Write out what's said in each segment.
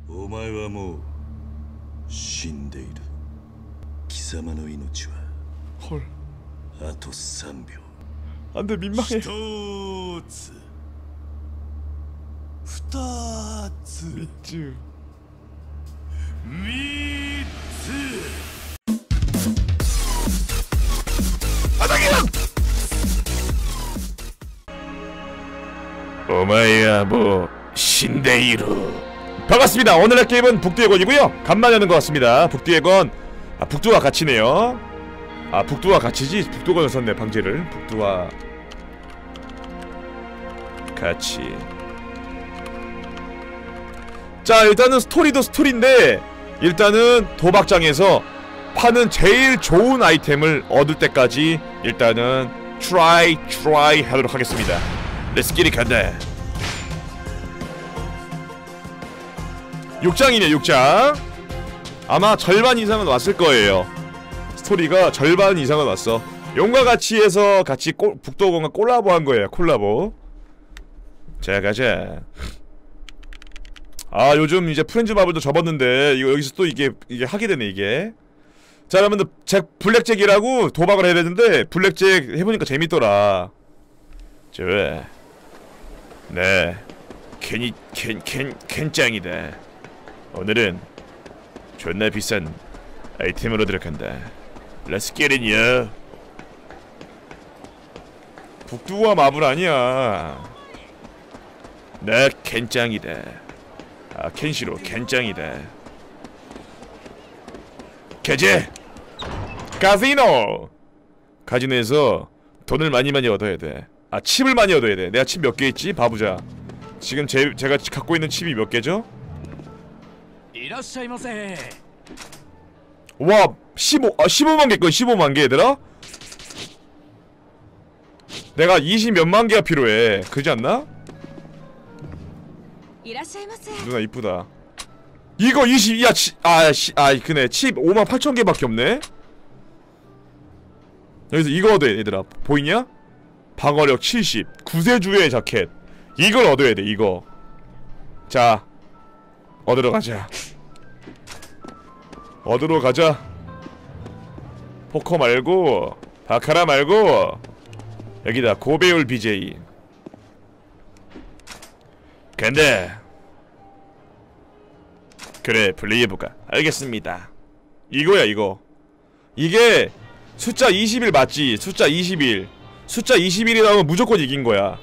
お前はもう死んでいる。貴様の命は 헐. あと3秒。 안돼 민망해. 1つ2つ 미쭈. 3つ。 오마이야 뭐 신데이루. 반갑습니다. 오늘의 게임은 북두의권이고요. 간만에 하는 것 같습니다. 북두의권. 아 북두와 같이네요. 아 북두와 같이지. 북두권을 썼네 방제를. 북두와 같이. 자 일단은 스토리도 스토리인데 일단은 도박장에서 파는 제일 좋은 아이템을 얻을 때까지 일단은 트라이 하도록 하겠습니다. 렛츠기리 간다. 6장이네 6장. 아마 절반 이상은 왔을 거예요. 스토리가 절반 이상은 왔어. 용과 같이 해서 같이 북도공과 콜라보 한 거예요. 콜라보. 자 가자. 아 요즘 이제 프렌즈 마블도 접었는데 이거 여기서 또 이게 하게 되네 이게. 자 여러분들 블랙잭이라고 도박을 해야 되는데 블랙잭 해보니까 재밌더라. 좋아. 네 캔짱이다. 오늘은 존나 비싼 아이템으로 들어간다. Let's get it, yo. 북두와 마블 아니야. 나 캔짱이다. 아 캔시로 캔짱이다. 가자. 카지노. 카지노에서 돈을 많이 얻어야 돼. 아 칩을 많이 얻어야 돼. 내가 칩 몇 개 있지? 봐보자. 지금 제가 갖고 있는 칩이 몇 개죠? 와 15만 개 거 15만 개 얘들아? 내가 20 몇만 개가 필요해. 그러지 않나? 누나 이쁘다. 이거 20 야 그네 칩 5만 8천 개밖에 없네. 여기서 이거 얻어야 돼 얘들아. 보이냐? 방어력 70 구세주의 자켓. 이걸 얻어야 돼 이거. 자 얻으러 가자. 얻으러 가자. 포커 말고 바카라 말고 여기다 고배율 BJ 간다. 그래 플레이해볼까. 알겠습니다. 이거야 이거. 이게 숫자 21 맞지? 숫자 21. 숫자 21이 나오면 무조건 이긴거야.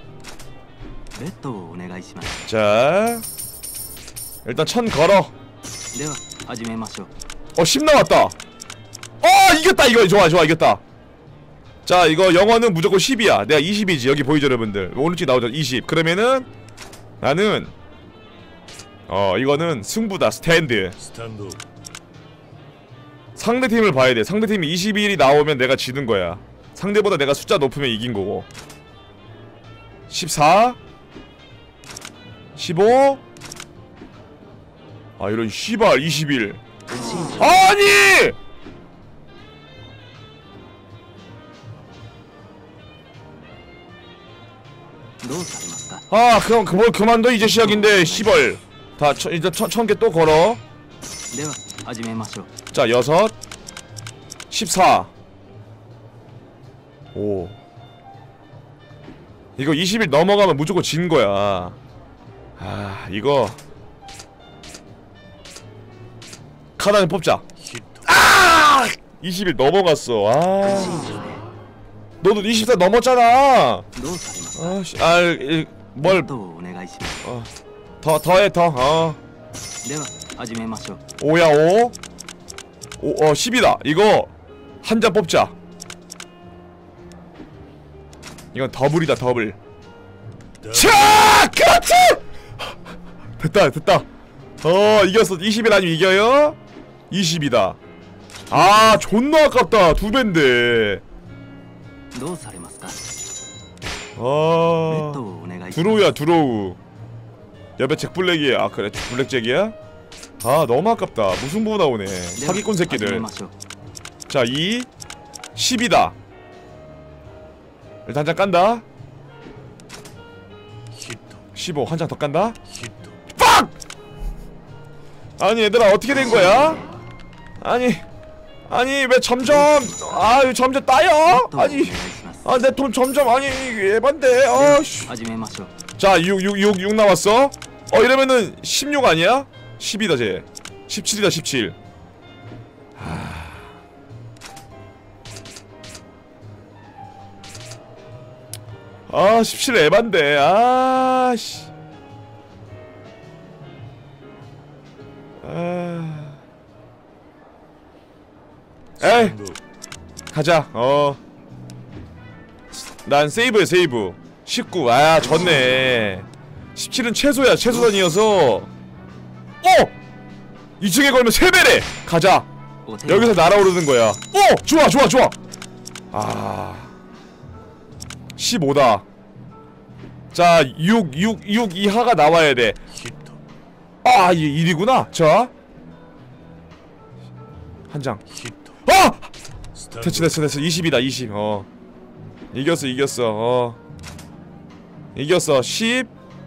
자 일단 1000 걸어. 10 나왔다. 이겼다 이거. 좋아 이겼다. 자 이거 영어는 무조건 10이야 내가 20이지. 여기 보이죠 여러분들. 오른쪽 나오죠 20. 그러면은 나는 이거는 승부다. 스탠드. 상대팀을 봐야돼. 상대팀이 21이 나오면 내가 지는거야. 상대보다 내가 숫자 높으면 이긴거고. 14 15 아 이런 씨발 21 아니! 아 그럼 뭘 그만둬 이제 시작인데 씨발. 다 일단 1000개 또 걸어. 자 6 14 5 이거 20일 넘어가면 무조건 진거야. 아 이거 카드 하나 뽑자. 아! 20일 넘어갔어. 아 너도 24 넘었잖아. 아씨 뭘 더해 더. 5야 5 10이다. 이거 한 장 뽑자. 이건 더블이다 더블. 자 그렇지. 됐다. 이겼어. 20일 아니면 이겨요? 20이다. 아 존나 아깝다. 2배인데. 드로우야 드로우. 옆에 잭블랙이야. 아 그래 블랙잭이야? 아 너무 아깝다. 무승부 나오네. 사기꾼 새끼들. 자 2 10이다. 일단 한 장 깐다. 15 한 장 더 깐다. 빡! 아니 얘들아 어떻게 된 거야? 아니 왜 점점 점점 따여? 아니 내 돈 점점 아니 에반데 아씨. 자 6 나왔어. 이러면은 16 아니야? 10이다 쟤. 17이다 17. 17 에반데 아씨. 에이 가자. 난 세이브야 세이브. 19 졌네. 17은 최소야 최소단이어서 2층에 걸면 3배래. 가자. 여기서 날아오르는 거야. 좋아 15다. 자 6 이하가 나와야 돼. 이게 1이구나. 자 한장. 됐어 20이다 20. 이겼어 이겼어 10.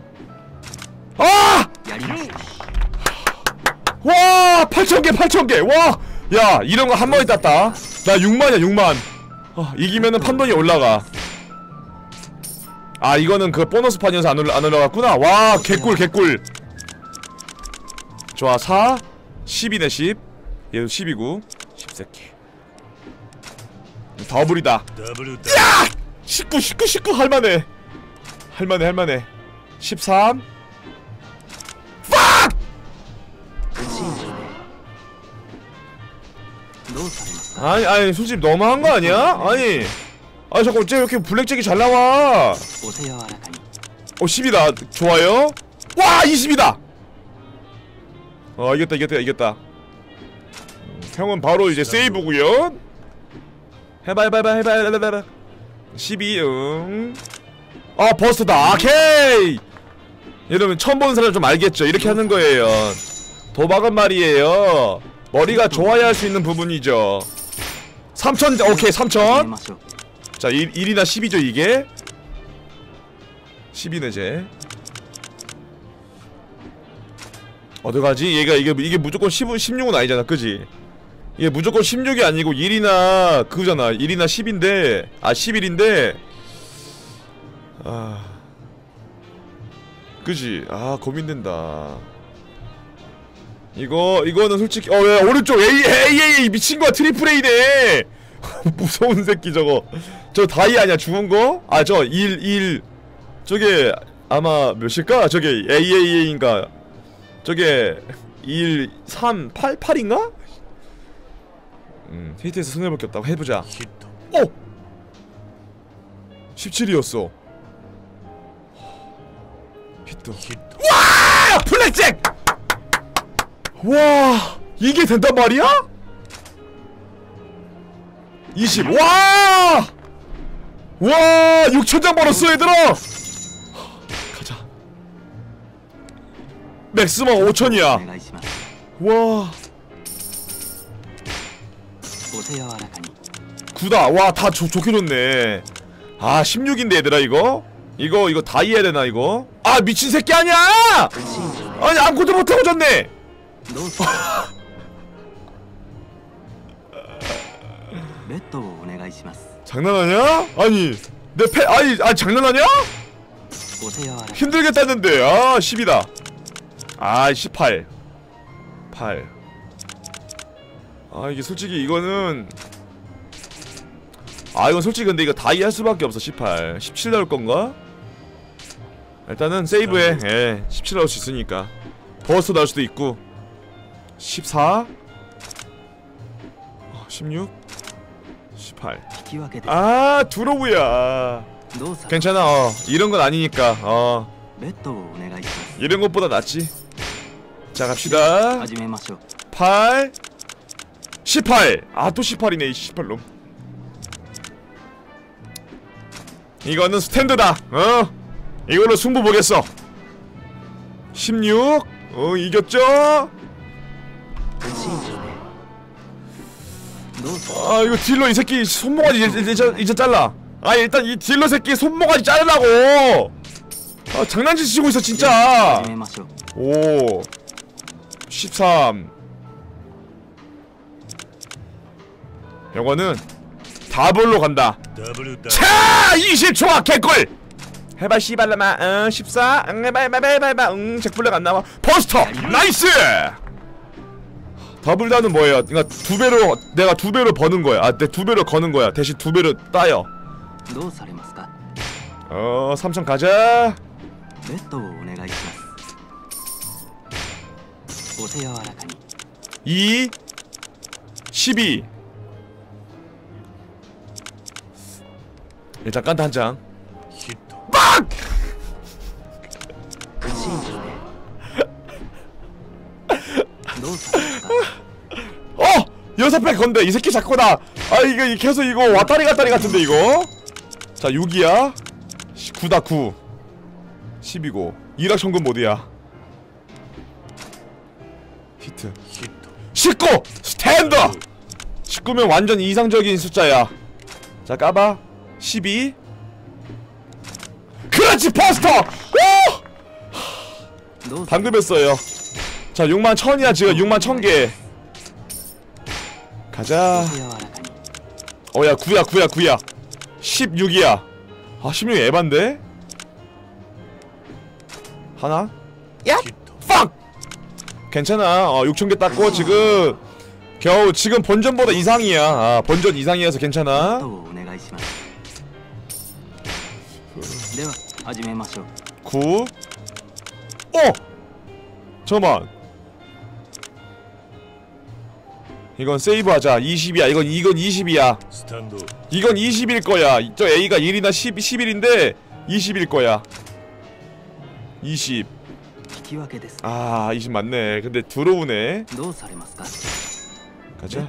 와 8,000개 와 야 이런거 한 번에 땄다. 나 6만이야 6만. 이기면은 판돈이 올라가. 이거는 그 보너스판이어서 안 올라갔구나. 와 개꿀. 좋아 4 10이네 10. 얘도 10이고 10새끼 더블이다. 야! 19 할만해 13 팍! 아니 솔직히 너무한 거 아니야? 아니 잠깐 어째 이렇게 블랙잭이 잘 나와. 10이다 좋아요. 와 20이다. 이겼다. 형은 바로 이제 세이브구요. 해봐 12 버스다. 오케이. 여러분 처음 보는 사람 좀 알겠죠? 이렇게 하는 거예요. 도박은 말이에요 머리가 좋아야 할 수 있는 부분이죠. 3,000 오케이 3,000. 자 1이나 10이죠 이게. 10이네 쟤. 어떡하지? 얘가 이게 무조건 16은 아니잖아 그지? 이게 무조건 16이 아니고 1이나 그거잖아. 1이나 10인데 11인데 그지? 고민된다. 이거는 솔직히 야 오른쪽 에이 미친거야. 트리플 A네. 무서운 새끼 저거. 저 다이 아니야 죽은거? 저 1 저게 아마 몇일까? 저게 AAA인가 저게 1 3 8 8인가? 히트에서 손해볼 게 없다고 해보자. 17이었어. 히트. 와! 블랙잭! 와! 이게 된단 말이야? 20. 와! 와! 6,000장 벌었어 얘들아! 가자. 맥스멈 5,000이야. 와. 9다. 와, 다 좋게 줬네. 16인데 얘들아 이거 다 이해해야 되나 이거? 미친 새끼 아니야! 아니 아무것도 못하고 졌네. 장난하냐? 아니 내 패 아니 장난하냐? 힘들겠다는데. 10이다. 18 8. 이게 솔직히 이거는 이건 솔직히 근데 이거 다이 할 수밖에 없어. 18 17 나올 건가? 일단은 세이브해. 17 나올 수 있으니까. 버스트 나올 수도 있고. 14 16 18 드로우야. 괜찮아. 이런 건 아니니까. 이런 것보다 낫지. 자 갑시다. 8 18 또 18이네 이 18놈. 이거는 스탠드다. 이걸로 승부 보겠어. 16 이겼죠? 이거 딜러 이 새끼 손모가지 이제 잘라. 일단 이 딜러 새끼 손모가지 자르라고. 장난치고 있어 진짜. 오 13. 요거는 다블로 간다. 차! 20 좋아! 개꿀! 해봐 씨발라마. 14. 해봐. 잭블랙 안 나와. 버스터! 나이스! 더블다는 뭐예요? 그러니까 두 배로, 내가 두 배로 버는 거야. 아, 내 두 배로 거는 거야. 대신 두 배로 따요. 3천 가자. 2 12. 일단 깐다 한장. 빡! 어! 6배 건데 이 새끼 자꾸 나. 아 이거 계속 이거 왔다리 갔다리 같은데 이거. 자 6이야. 9다 9. 10이고 일확천금 모드야. 히트 19! 스탠드! 19면 완전 이상적인 숫자야. 자 까봐. 12. 그렇지 버스터! 오! 방금 했어요. 자 6만 1000이야 지금. 6만 1000개 가자. 어야 9야 16이야. 아 16이 에반데? 하나? 야! 팍! 괜찮아. 6000개 땄고 지금 겨우 지금 본전보다 이상이야. 아 본전 이상이어서 괜찮아. 9. 잠깐만. 이건 세이브하자. 20이야. 이건 20이야. 이건 20일 거야. 저 A가 1이나 11인데 20일 거야. 20. 아, 20 맞네. 근데 들어오네. 가자.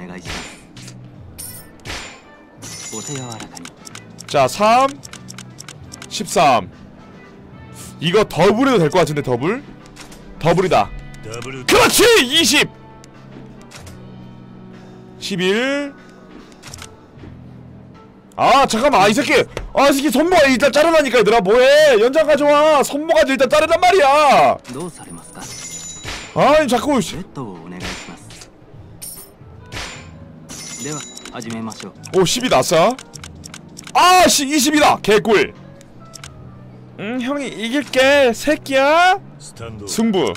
자, 3 13. 이거 더블해도 될 것 같은데 더블? 더블이다. 그렇지! 20! 11. 아 잠깐만. 이 새끼 손모가 일단 자르라니까 얘들아. 뭐해. 연장 가져와. 손모가 일단 자르란 말이야. 아니 자꾸. 오 10이 났어. 아 20이다. 개꿀. 형이 이길게 새끼야. 승부.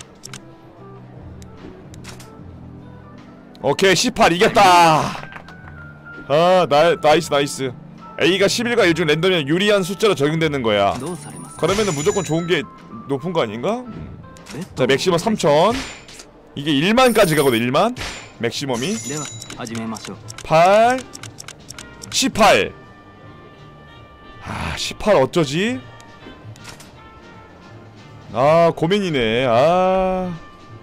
오케이 18 이겼다. 아 나이스. A가 11과 1 중 랜덤이면 유리한 숫자로 적용되는 거야. 그러면은 무조건 좋은 게 높은 거 아닌가? 자 맥시멈 3000. 이게 1만까지 가거든. 1만 맥시멈이. 8 18. 아 18 어쩌지? 아 고민이네. 아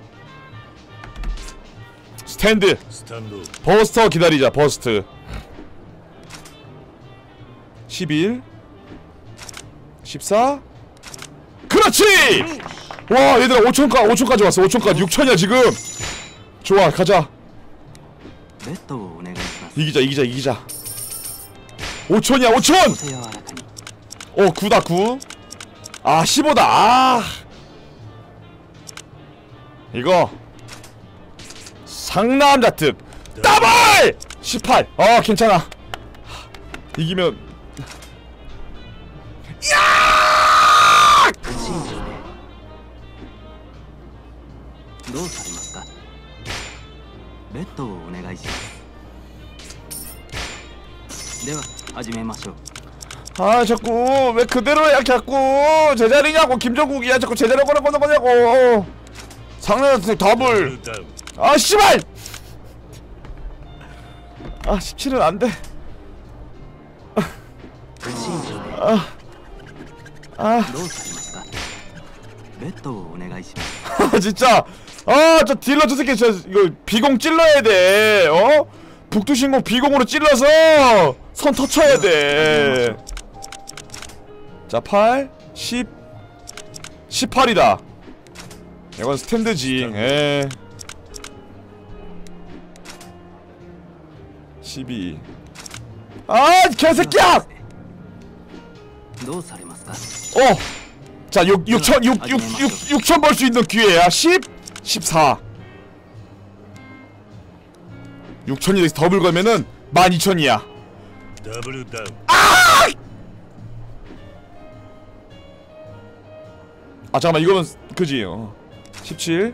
스탠드. 버스터 기다리자. 버스트 11 14. 그렇지! 와 얘들아 5천까지 왔어. 5천까지 6천이야 지금. 좋아 가자. 이기자 5천이야 5천! 9다 9. 아 15다. 아 이거 상남자 특 더블! 18! 괜찮아. 이기면 야! 아 자꾸 왜 그대로야. 자꾸 제자리냐고. 김정국이야. 자꾸 제자리 거냐고. 상남자 특 더블. 아 씨발! 아 17은 안돼. 진짜. 저 딜러 저 새끼 진짜 이거 비공 찔러야 돼. 북두신공 비공으로 찔러서 선 터쳐야 돼. 자 8 10 18이다. 이건 스탠드지. 12. 아 개새끼야! 자 6천 벌 수 있는 기회야. 10 14. 6천이 돼서 더블 걸면은 12,000이야. 더블 다운. 아 잠깐만 이거는 그지. 17.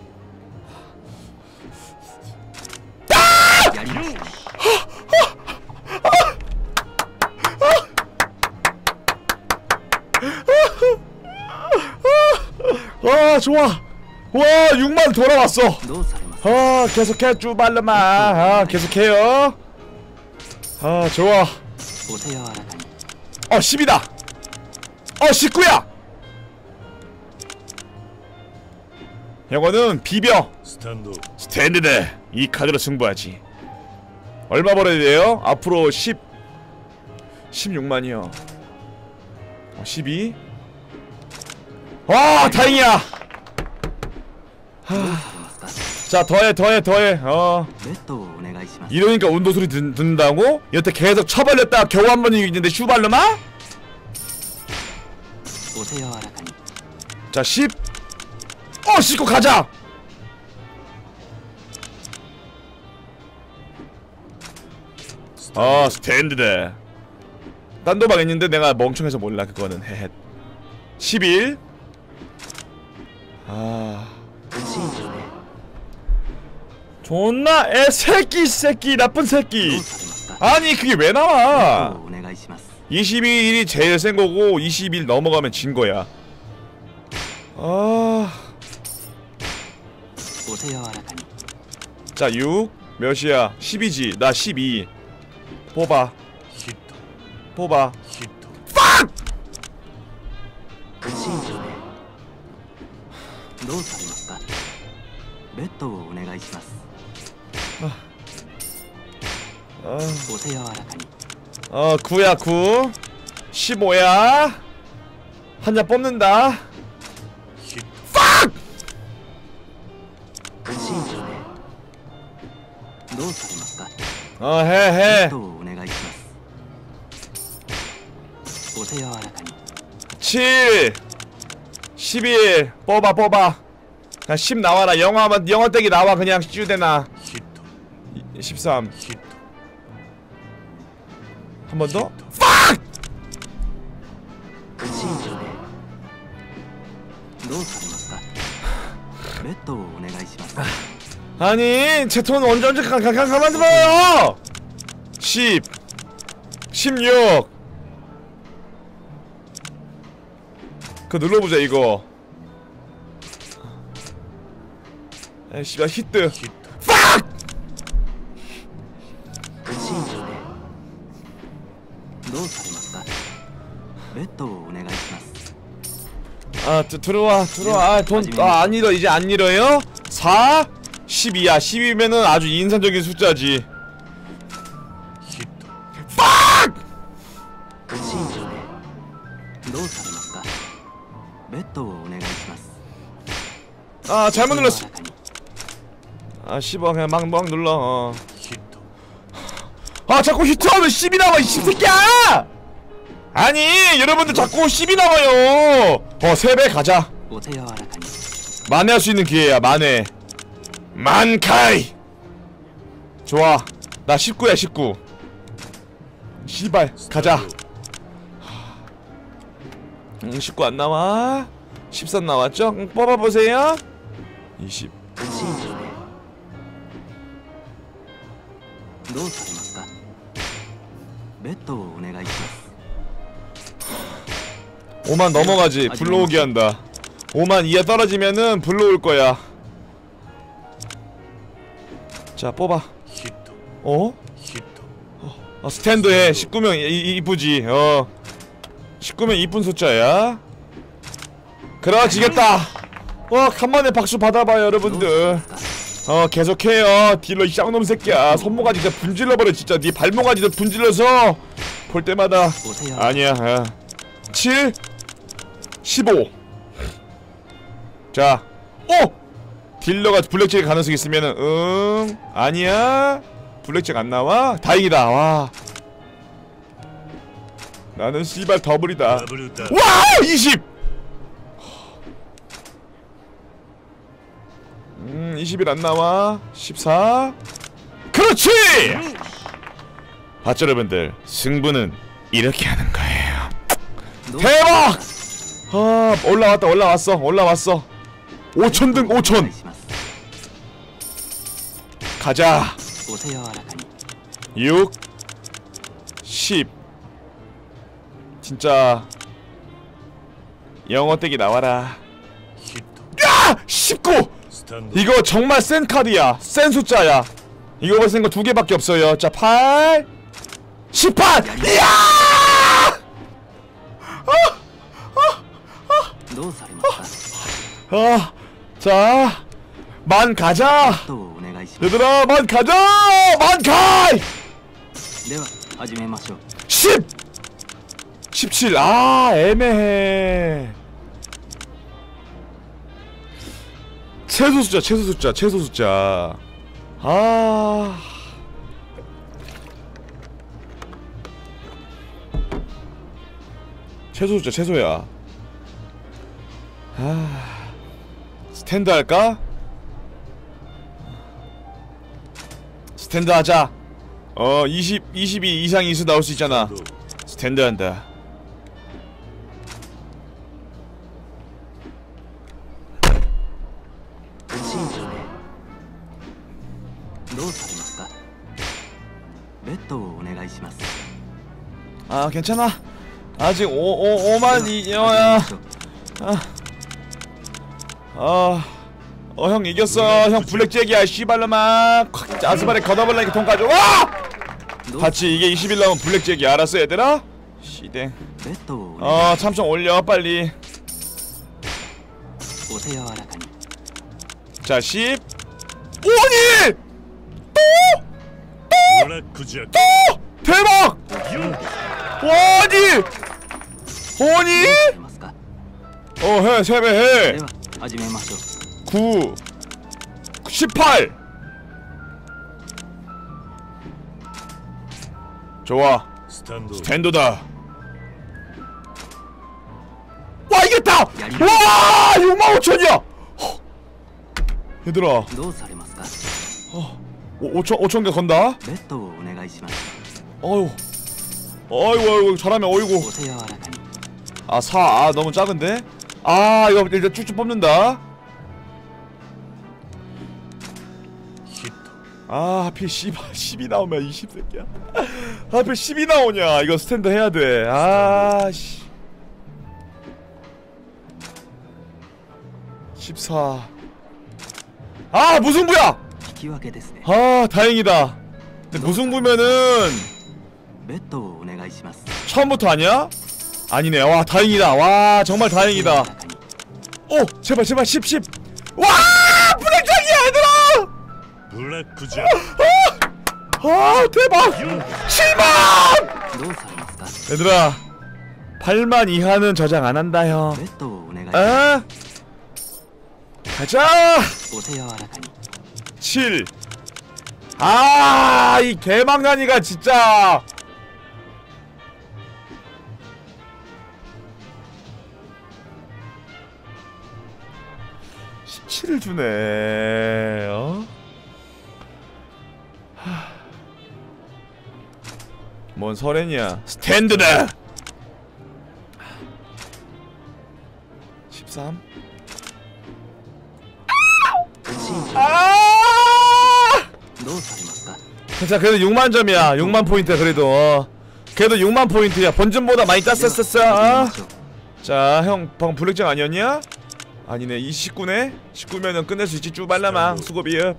아 좋아. 와 6만 돌아왔어. 계속해 쭈발르마. 계속해요. 좋아. 10이다. 19야. 이거는 비벼. 스탠드드. 이 카드로 승부하지. 얼마 벌어야 돼요? 앞으로 16만이요. 12. 와 다행이야. 자 더해. 이러니까 운도 소리 듣는다고? 여태 계속 쳐발렸다가 겨우 한 번 이기는데 슈발르마? 자 10. 씻고 가자. 스탠드드. 딴 도박 있는데 내가 멍청해서 몰라 그거는. 헤헷. 11. 존나 새끼 나쁜 새끼. 아니 그게 왜 나와? 22일이 제일 센 거고 22일 넘어가면 진 거야. 자 6 몇이야? 10이지. 나 12. 뽑아. 팍! 아 9야 9. 15야. 한 잔 뽑는다. 팍! 해. 7 11 뽑아. 그냥 10 나와라. 영화 떼기 나와. 그냥 슈대나. 13 한 번 더. 팍! 아니 제 돈 언제 가만 들어요. 10 16 그거 눌러보자 이거. 씨발 히트. 팍! 들어와. 돈 안 잃어. 이제 안 잃어요? 4 12야. 10이면은 아주 인상적인 숫자지. 팍! 잘못 눌렀어. 10원 그냥 막 눌러. 자꾸 히트하면 10이 나와 이 새끼야! 아니 여러분들 자꾸 10이 나와요. 3배 가자. 만회할 수 있는 기회야. 만카이. 좋아. 나 19야 19. 씨발 가자. 19 안 나와. 13 나왔죠? 뽑아보세요. 20. 오만 넘어가지. 불러오게 한다. 5만 이하 떨어지면은 불러올 거야. 자 뽑아. 스탠드해. 19명 이쁘지. 19명 이쁜 숫자야. 그러지겠다. 간만에 박수 받아봐요 여러분들. 계속해요. 딜러 이 쌍놈 새끼야. 손모가지 진짜 분질러버려. 진짜 네 발모가지도 분질러서 볼 때마다. 아니야. 7 15. 자 딜러가 블랙잭 가능성 있으면은 아니야. 블랙잭 안 나와? 다행이다. 와 나는 씨발 더블이다. 와 20. 21 안 나와. 14. 그래 그렇지! 봤죠 여러분들, 승부는 이렇게 하는 거예요. 대박! 아, 올라왔어. 5,000등 5,000. 가자. 6 10. 진짜 영어 떼기 나와라. 야! 19! 이거 정말 센 카드야. 센 숫자야. 이거 벌써 거 2개밖에 없어요. 자, 8 18! 이야! 자, 만 가자. 얘들아, 만 가자! 만 가! 10! 17. 아, 애매해. 최소 숫자. 아. 최소야. 아. 스탠드 할까? 스탠드 하자. 22 이상 이수 나올 수 있잖아. 스탠드 한다. 아, 괜찮아. 아직 5만 2야. 형 이겼어. 형 블랙잭이야. 씨발로만 아스발에 걷어버리니까 돈 가져와. 같이 이게 20일 나오면 블랙잭이야. 알았어 얘들아? 씨댕. 참좀 올려 빨리. 자, 10. 오니! 또! 대박! 오니! 해, 세배해. 9 18. 좋아. 스탠드다. 와, 이겼다! 와! 65,000이야! 얘들아, 5,000개 건다? 어이구, 잘하면 어이구. 4. 아, 너무 작은데? 이거 일단 쭉쭉 뽑는다. 하필 10이 나오면 20 새끼야. 하필 10이 나오냐. 이거 스탠드 해야 돼. 씨. 14. 무승부야! 다행이다. 근데 무승부면은 처음부터 아니야? 아니네. 와, 다행이다. 와, 정말 다행이다. 제발 10. 와! 블랙잭이야 얘들아! 블랙부자. 대박! 7만! 얘들아, 8만 이하는 저장 안 한다 형. 가자! 7. 이 개망나니가 진짜. 를 주네. 뭔 설엔이야. 스탠드다. 13. 자, 그래도 6만 점이야. 6만 포인트야. 그래도 그래도 6만 포인트야. 본전보다 많이 땄었어. 자, 형 방금 블랙잭 아니었냐? 아니네. 19네? 19면은 끝낼 수 있지. 쭈발라마. 수고비읍.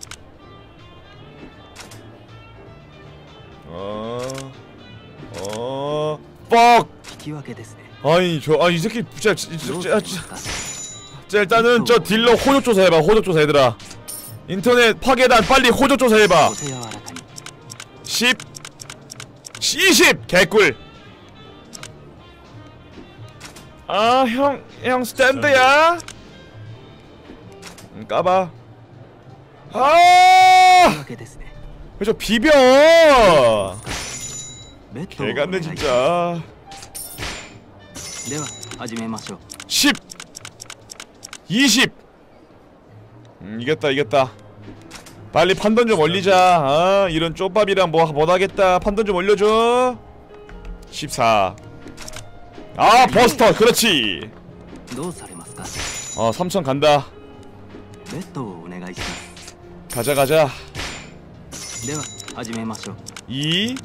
뻑! 아니, 이 새끼 진짜 일단은 저 딜러 호적 조사해봐. 호적 조사 얘들아. 인터넷 파괴단 빨리 호적 조사해봐. 10 20 개꿀. 형 스탠드야? 까봐. 왜 저 비벼? 개같네 진짜. 10 20. 이겼다. 빨리 판돈 좀 올리자. 이런 쪽밥이랑 뭐 못하겠다. 판돈 좀 올려줘. 14. 아 버스터 그렇지. どうされますか。 3천 간다. ベッドをお願いします。 가자 가자. では始めましょう。 2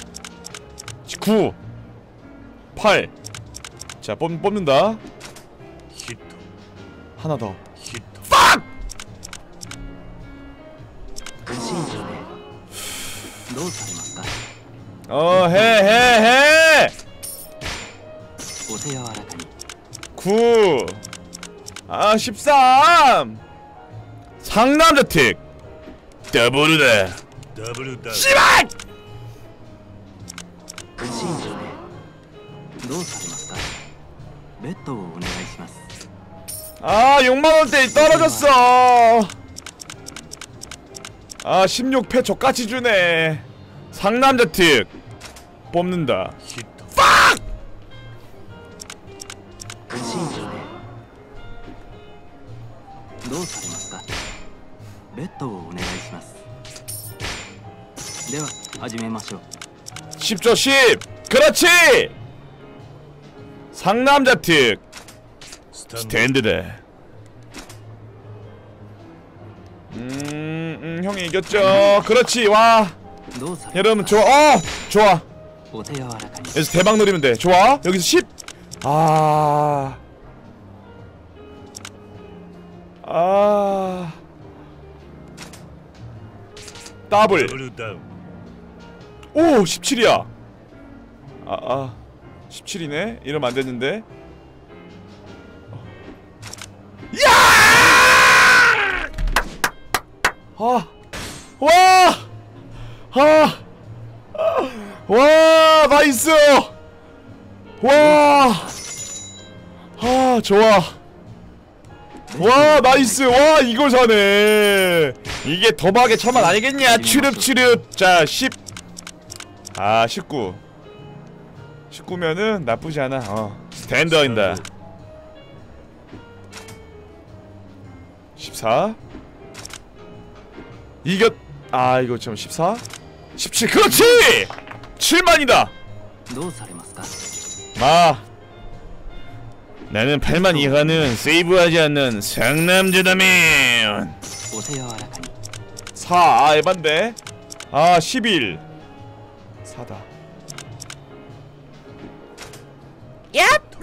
9 8. 자 뽑는다. ヒット 하나 더. ヒット新庄でどうされますか。 해. お手柔らかに。 9. 13. 상남자 틱. 더블이다. ダブルダウン 씨발! 新庄でどうされますか。ベッドをお願いします。 6만원대 떨어졌어. 16패 족같이 주네. 상남자 틱. 뽑는다. ヒット新庄でどうされますか。ベッドをお願いします。では始めましょう。 10조 10. 그렇지! 상남자 틱. スタンド 스탠드다. 형이 이겼죠. 그렇지. 와. どうされますか。 여러분 좋아. 좋아. お手柔らかに。 여기서 대박 노리면 돼. 좋아. 여기서 10. 더블. ダブルダウン 오 17이야. 17이네. 이러면 안 됐는데. 야! 와 나이스. 좋아. 와 나이스. 와 이걸 사네. 이게 도박의 천만 아니겠냐. 추릅추릅. 자 10. 19. 19면은 나쁘지 않아. 스탠더인다. 14. 이거 이거 참 14. 17. 그렇지. 7만이다. どうされますか。 나는 8만 이하는 세이브하지 않는 상남자다면. お手柔らかに。 4. 에반데. 11. 4다. 야!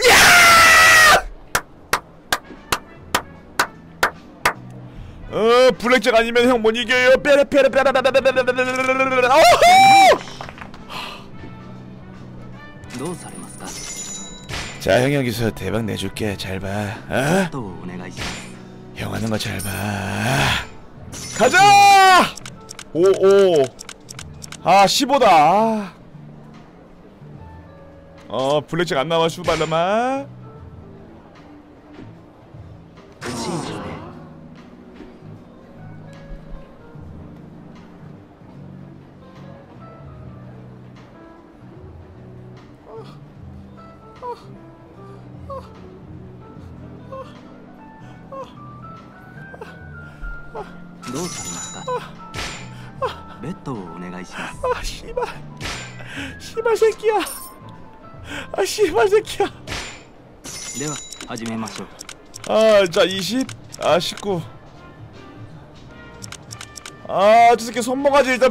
블랙잭 아니면 형 못 이겨요. 빼레빼레빼레빼레빼레빼레빼레빼레. どうされますか。 자, 형 여기서 대박 내줄게. 잘 봐. ベッドをお願いします。 형 하는 거 잘 봐. 가자! 55. 15다. 블랙잭 안 나와 슈발라마. 新庄で どうされますか。ベッドをお願いします。 씨발 새끼야. 씨발 새끼야. では始めましょう。 자 20. 19. 저 새끼 손모가지 일단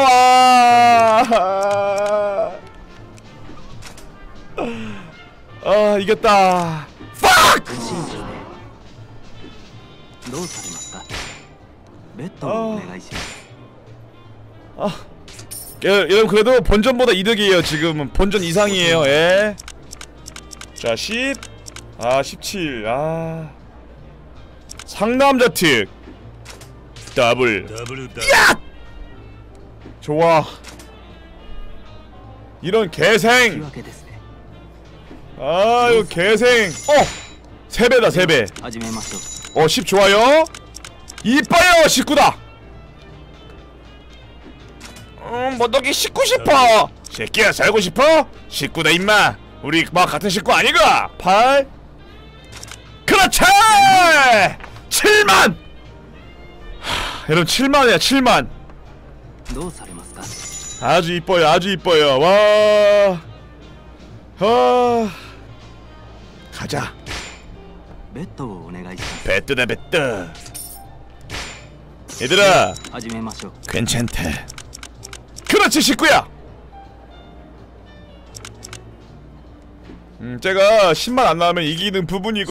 날라와. 이겼다. fuck. 新庄でどうされますか。ベッドをお願いします。 여러분 그래도 본전보다 이득이에요. 지금은 본전 이상이에요. 예. 자 10. 17. 상남자 틱. 더블. ダブルダウン 좋아. 이런 引き 개생. 分けですね。 이거 개생. 3배다 3배. 始めましょう。 10 좋아요. 이뻐요. 19다. 뭐 너기 19 싶어. 새끼야 살고 싶어? 19다 임마. 우리 막 같은 식구 아니가? 8. 그렇지. 7만. 여러분 7만이야 7만. どうされますか 아주 이뻐요 아주 이뻐요. 와. 가자. ベッドをお願いします 배뜨다 배뜨. 얘들아 始めましょう 괜찮대. 그렇지 식구야. 제가 10만 안 나오면 이기는 부분이고